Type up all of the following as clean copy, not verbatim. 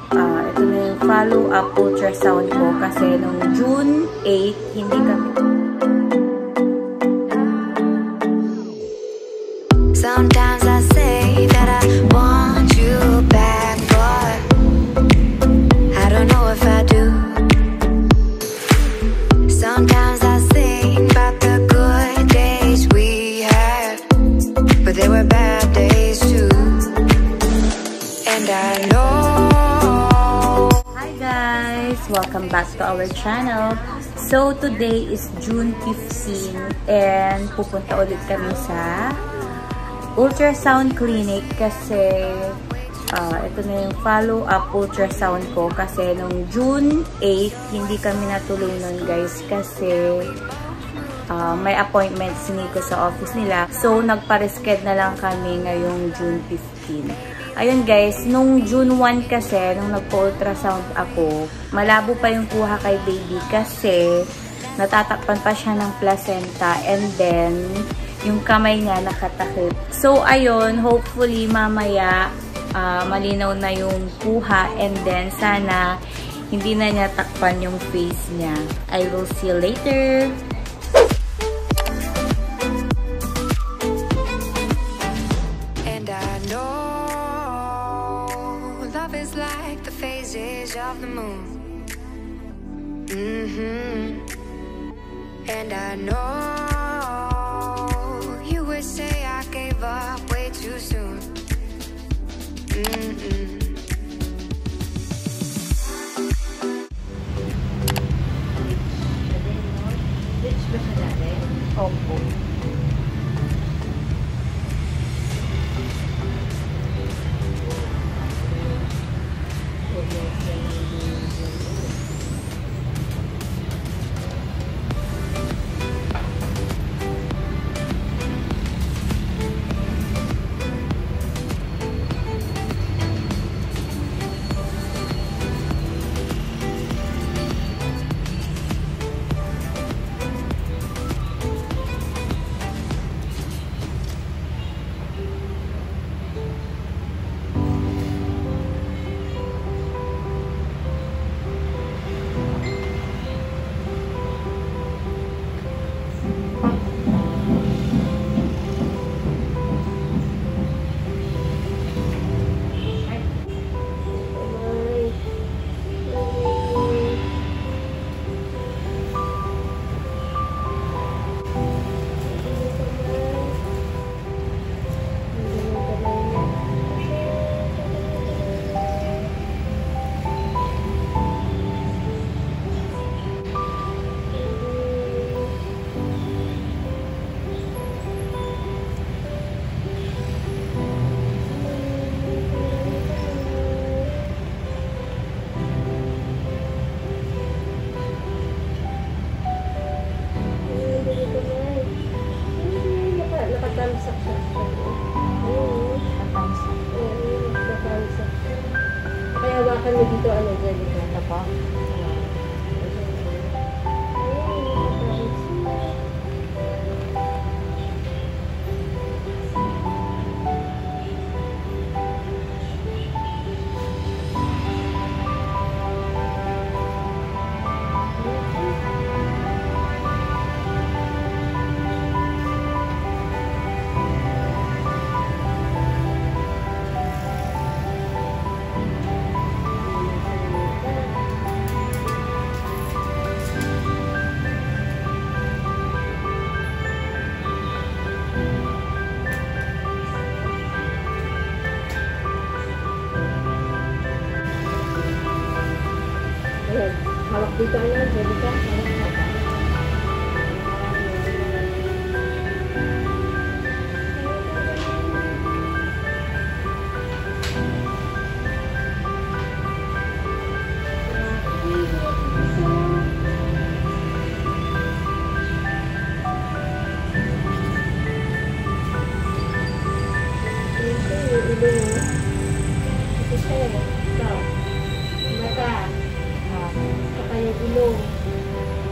Ito na yung follow-up ultrasound ko kasi nung June 8, hindi kami... Sometimes I say that I want you back, but I don't know if I do. Sometimes I think about the good days we had, but there were bad days too. And I know. Hi guys! Welcome back to our channel. So today is June 15 and pupunta ulit kami sa ultrasound clinic kasi ito na yung follow-up ultrasound ko kasi nung June 8 hindi kami natuloy nun guys kasi may appointment si Nico sa office nila, so nagpa-reschedule na lang kami ngayong June 15. Ayun guys, nung June 1 kasi nung nagpa-ultrasound ako, malabo pa yung kuha kay baby kasi natatakpan pa siya ng placenta and then yung kamay niya nakatakip. So, ayun, hopefully, mamaya, malinaw na yung kuha and then sana hindi na niya takpan yung face niya. I will see you later! And I know love is like the phases of the moon. And I know say I gave up way too soon. Opo. Kaya hawakan mo dito, ano, dyan, ito pa. Hawak dito, ayan, pwede ka. Mata. Saka yung ilong.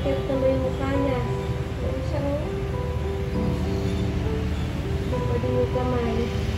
Cute naman yung mukha niya. Ano siya, oh? Ito pa din yung kamay.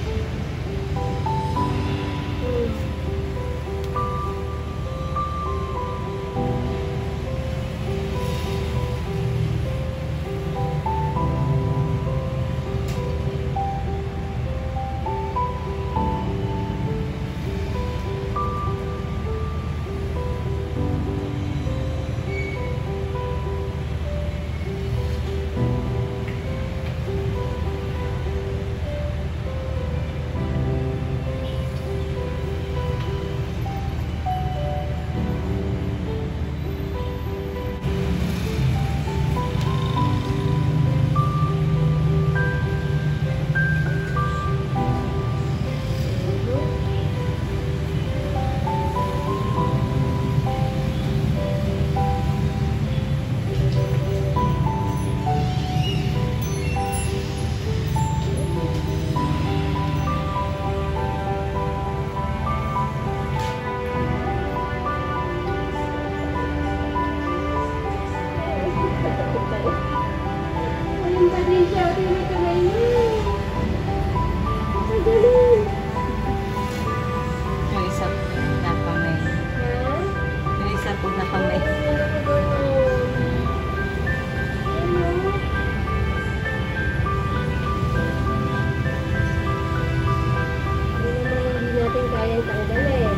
Yung isa na kamay. Yung isa po na kamay. Hindi natin kayang tanggalin.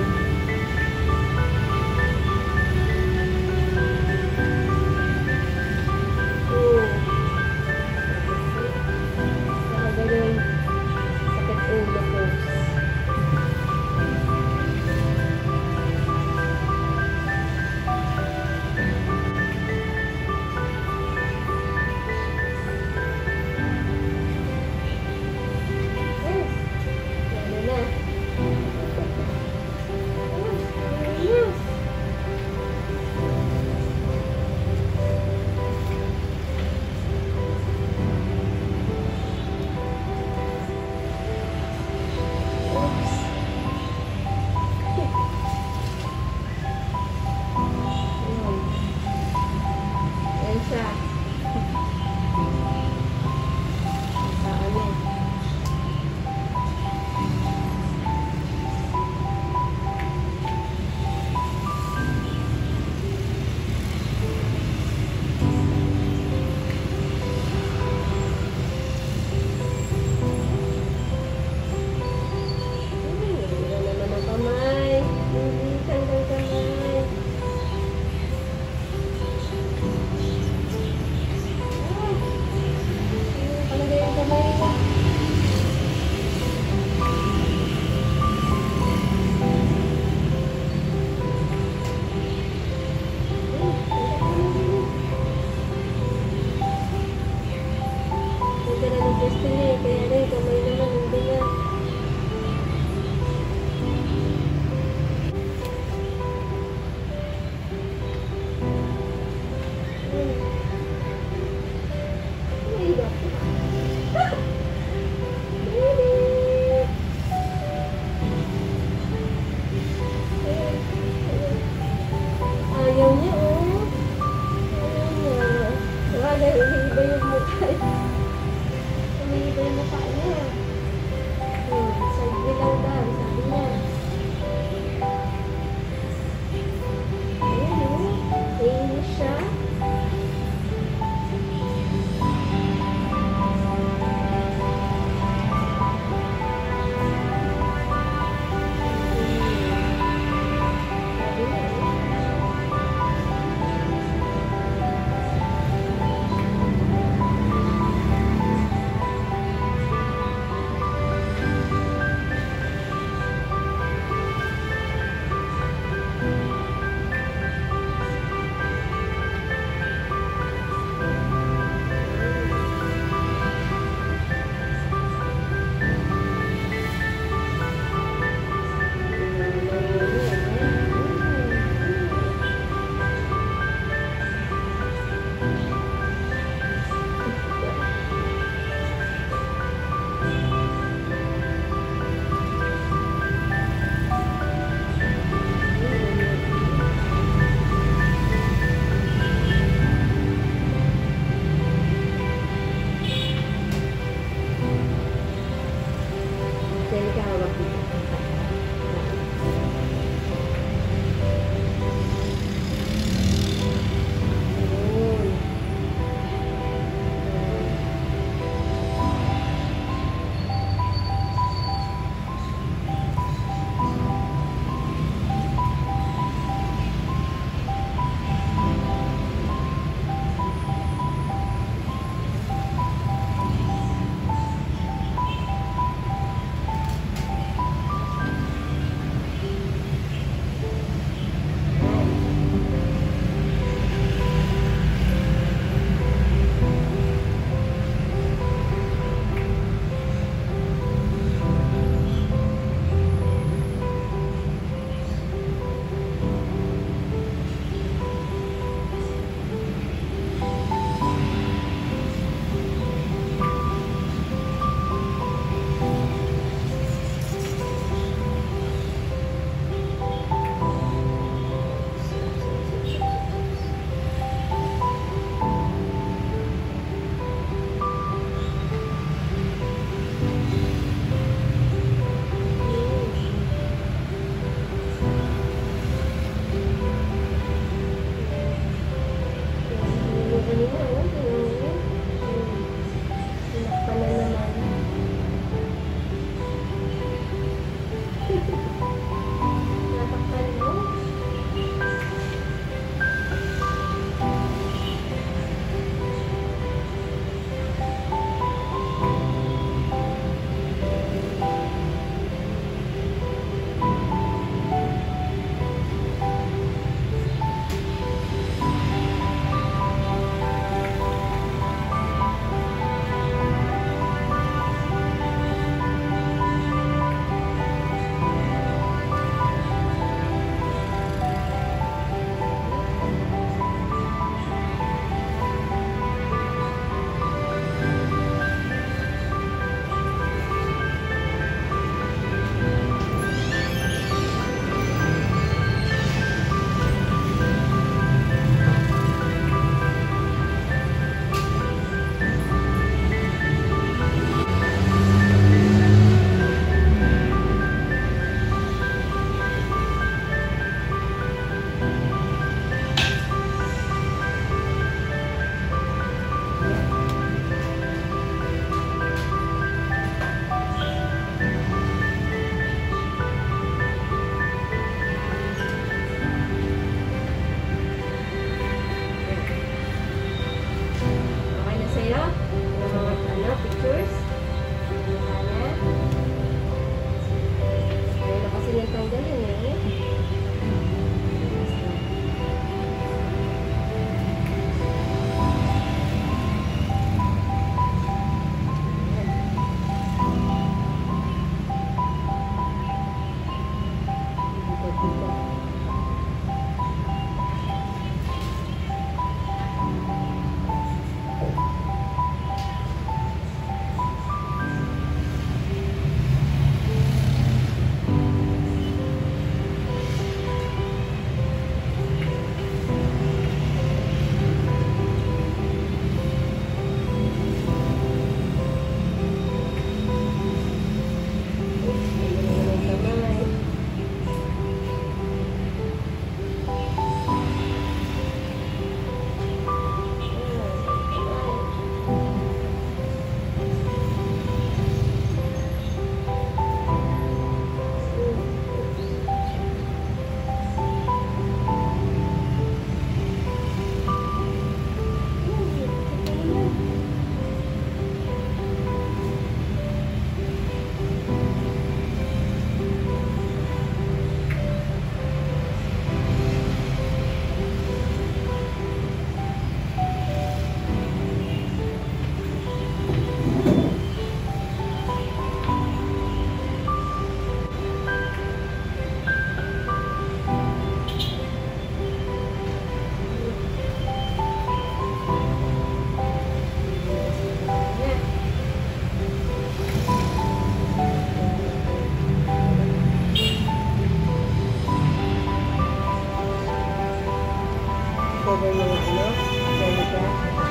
over mga ano, Angelica.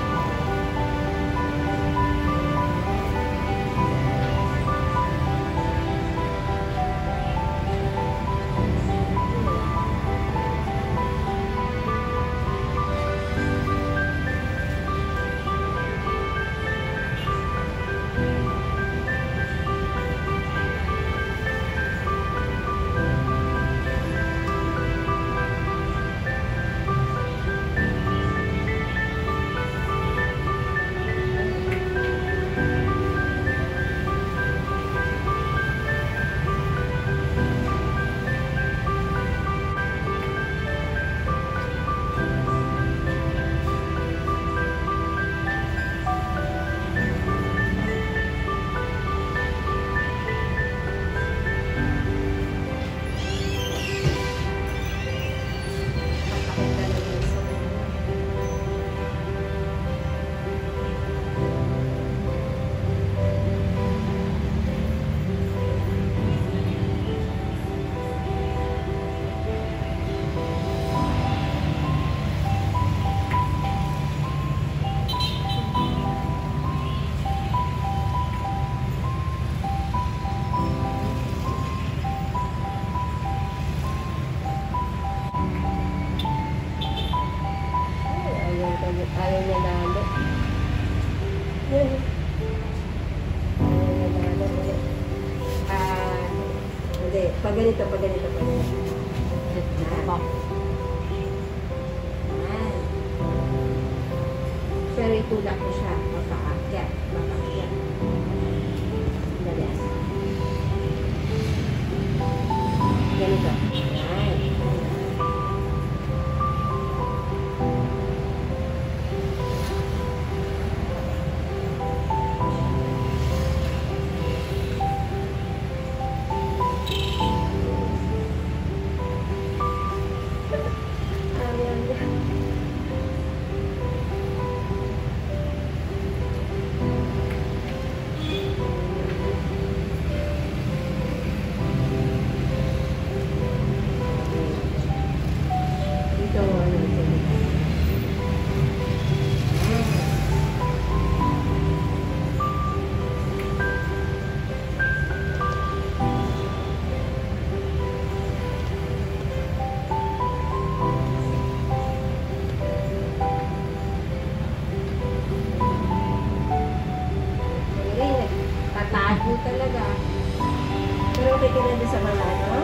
Ayaw niya lalo. Ayaw niya lalo ulit. Hindi. Pag ganito. Pero itulak mo siya. Mapaakyat. Dali. Ganito. Tatago talaga. Pero okay ka na din sa mga ano?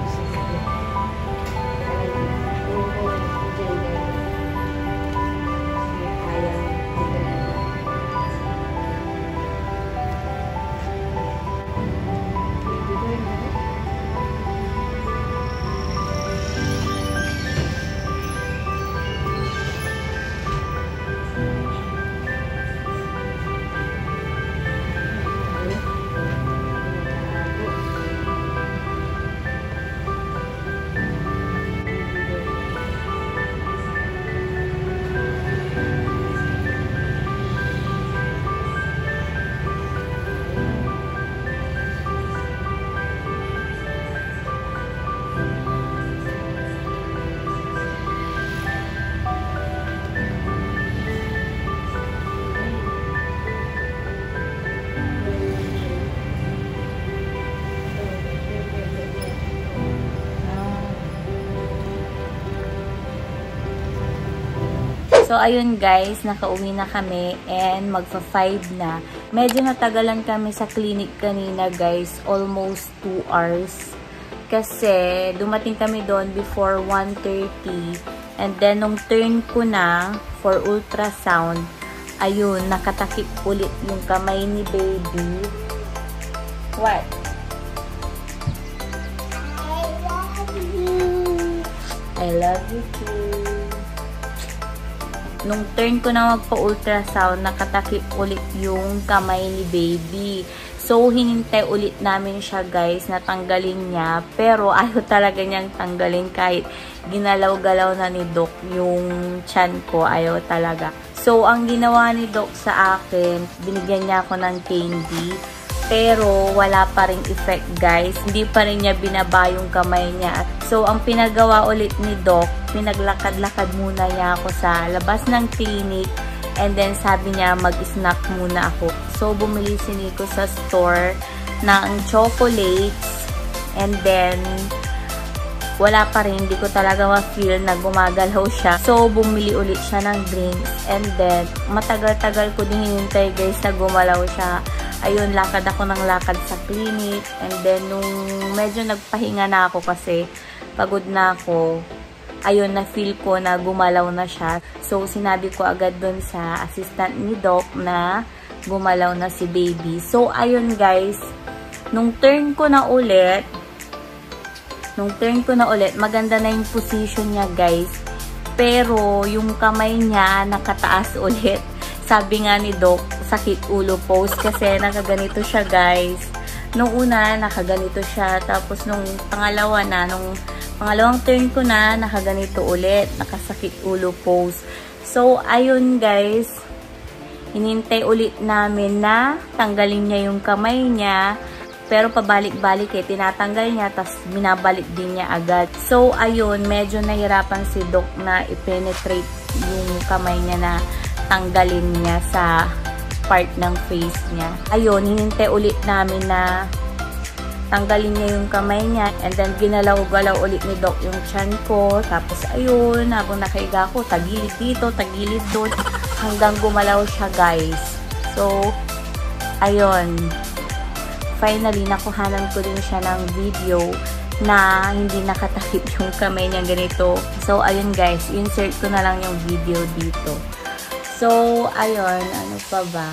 So, ayun guys, nakauwi na kami and magpa-5 na. Medyo natagalan kami sa clinic kanina guys, almost 2 hours. Kasi, dumating kami doon before 1:30. And then, nung turn ko na for ultrasound, ayun, nakatakip ulit yung kamay ni baby. What? I love you too. Nung turn ko na magpa-ultrasound, nakatakip ulit yung kamay ni baby. So, hinintay ulit namin siya guys, na tanggalin niya. Pero, ayaw talaga niyang tanggalin kahit ginalaw-galaw na ni Doc yung tiyan ko. Ayaw talaga. So, ang ginawa ni Doc sa akin, binigyan niya ako ng candy. Pero, wala pa ring effect guys. Hindi pa rin niya binaba yung kamay niya. At So, ang pinagawa ulit ni Doc, pinaglakad-lakad muna niya ako sa labas ng clinic. And then, sabi niya, mag-snack muna ako. So, bumili si Nico sa store ng chocolates. And then, wala pa rin. Hindi ko talaga ma-feel na gumagalaw siya. So, bumili ulit siya ng drinks. And then, matagal-tagal ko din hinintay guys na gumalaw siya. Ayun, lakad ako ng lakad sa clinic. And then, nung medyo nagpahinga na ako kasi pagod na ako, ayun, na-feel ko na gumalaw na siya. So, sinabi ko agad dun sa assistant ni Doc na gumalaw na si baby. So, ayun guys, nung turn ko na ulit, maganda na yung position niya guys. Pero, yung kamay niya nakataas ulit. Sabi nga ni Doc, sakit ulo pose kasi nakaganito siya guys. Nung una, nakaganito siya. Tapos, nung pangalawang turn ko na, nakaganito ulit. Nakasakit ulo pose. So, ayun guys. Hinintay ulit namin na tanggalin niya yung kamay niya. Pero pabalik-balik tinatanggal niya. Tapos, binabalik din niya agad. So, ayun. Medyo nahirapan si Doc na i-penetrate yung kamay niya na tanggalin niya sa part ng face niya. Ayun, hinintay ulit namin na tanggalin niya yung kamay niya. And then, ginalaw-galaw ulit ni Doc yung chan ko. Tapos, ayun, habang nakaiga ko, tagilid dito, tagilid doon. Hanggang gumalaw siya, guys. So, ayun. Finally, nakuhanan ko din siya ng video na hindi nakatakip yung kamay niya ganito. So, ayun, guys. Insert ko na lang yung video dito. So, ayun. Ano pa ba?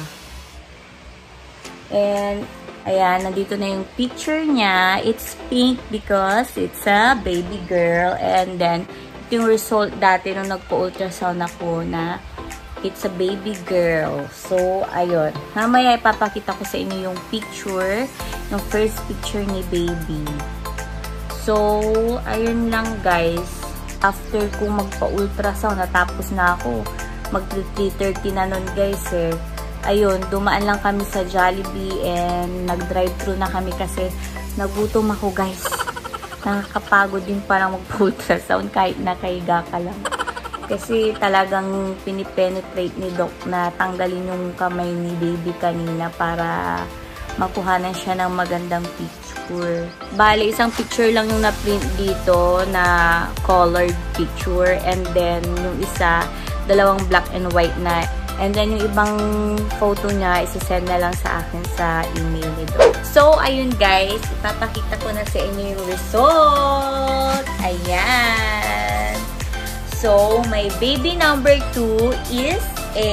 And, ayan, nandito na yung picture niya. It's pink because it's a baby girl. And then, ito yung result dati nung nagpo-ultrasound ako na it's a baby girl. So, ayun. Mamaya ipapakita ko sa inyo yung picture, yung first picture ni baby. So, ayun lang guys. After kong magpa-ultrasound, natapos na ako. Mag-3:30 na nun guys eh. Ayun, dumaan lang kami sa Jollibee and nag-drive-thru na kami kasi nagutom ako guys. Nakakapagod din parang mag-ultrasound kahit nakahiga ka lang. Kasi talagang pinipenetrate ni Doc na tanggalin yung kamay ni baby kanina para makuhanan siya ng magandang picture. Bale, isang picture lang yung na-print dito na colored picture and then yung isa, dalawang black and white na. And then, yung ibang photo niya, isasend na lang sa akin sa email ni Doc. So, ayun guys. Ipapakita ko na sa inyo yung result. Ayan. So, my baby number 2 is a...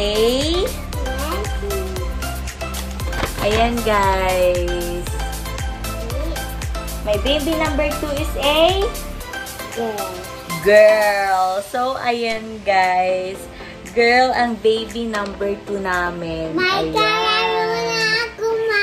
Ayan guys. My baby number 2 is a... Girl. So, ayan guys. Girl ang baby number 2 namin. May kalaro na ako, ma!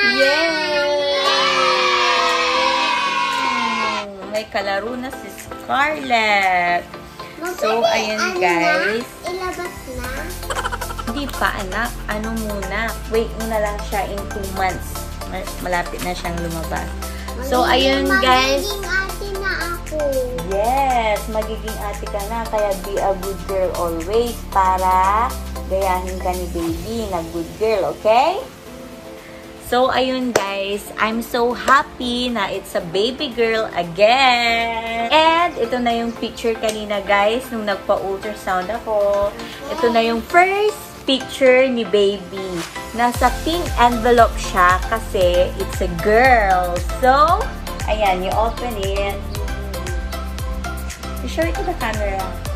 Yay! May kalaro na si Scarlett. So, ayan guys. Ilabas na? Hindi pa, anak. Ano muna? Wait muna lang siya in 2 months. Malapit na siyang lumabas. So, ayun guys. Magiging ate na ako. Yes, magiging ate ka na. Kaya be a good girl always para gayahin ka ni baby na good girl, okay? So, ayun guys. I'm so happy na it's a baby girl again. And, ito na yung picture kanina guys nung nagpa-ultrasound ako. Ito na yung first picture ni baby. Nasa pink envelope siya kasi it's a girl. So, ayan, you open it. You show it to the camera.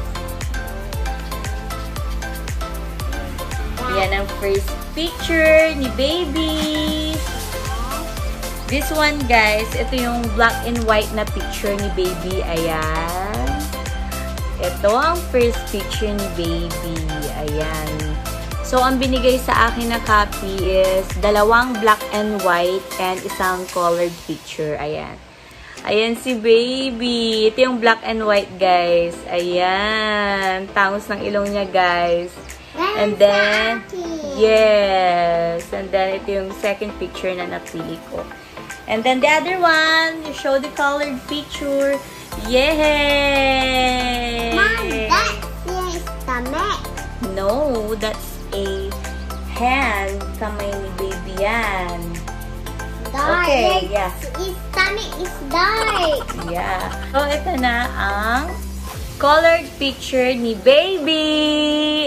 Yan ang first picture ni baby. This one guys, ito yung black and white na picture ni baby. Ayan. Ito ang first picture ni baby. Ayan. So, ang binigay sa akin na copy is 2 black and white and isang colored picture. Ayan. Ayan si baby. Ito yung black and white, guys. Ayan. Tangos ng ilong niya, guys. And then, yes. And then, ito yung second picture na napili ko. And then, the other one, you show the colored picture. Yay! Mom, that's your stomach. No, that's a hand. Kamay ni baby yan. Dark. Okay, yeah. His stomach is dark. Yeah. So, ito na ang colored picture ni baby.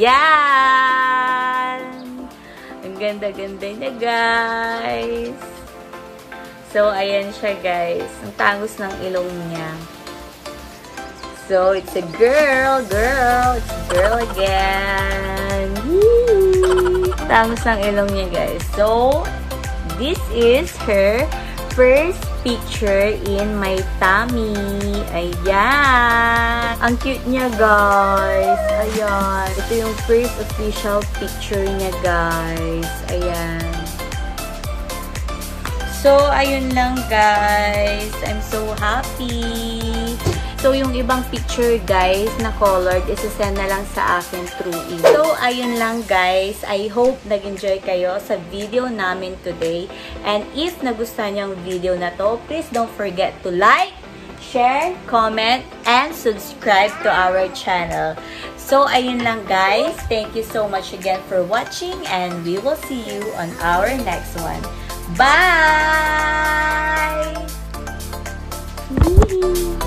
Ayan. Ang ganda-ganda niya, guys. So, ayan siya, guys. Ang tangos ng ilong niya. So, it's a girl. It's a girl again. Woo! Tangos ng ilong niya, guys. So, this is her first picture in my tummy. Ayan. Ang cute niya, guys. Ayan. Ito yung first official picture niya, guys. Ayan. So, ayun lang, guys. I'm so happy. So, yung ibang picture, guys, na colored, isasend na lang sa akin through email. So, ayun lang, guys. I hope nag-enjoy kayo sa video namin today. And if nagustuhan niyo ang video na to, please don't forget to like, share, comment, and subscribe to our channel. So, ayun lang, guys. Thank you so much again for watching, and we will see you on our next one. Bye!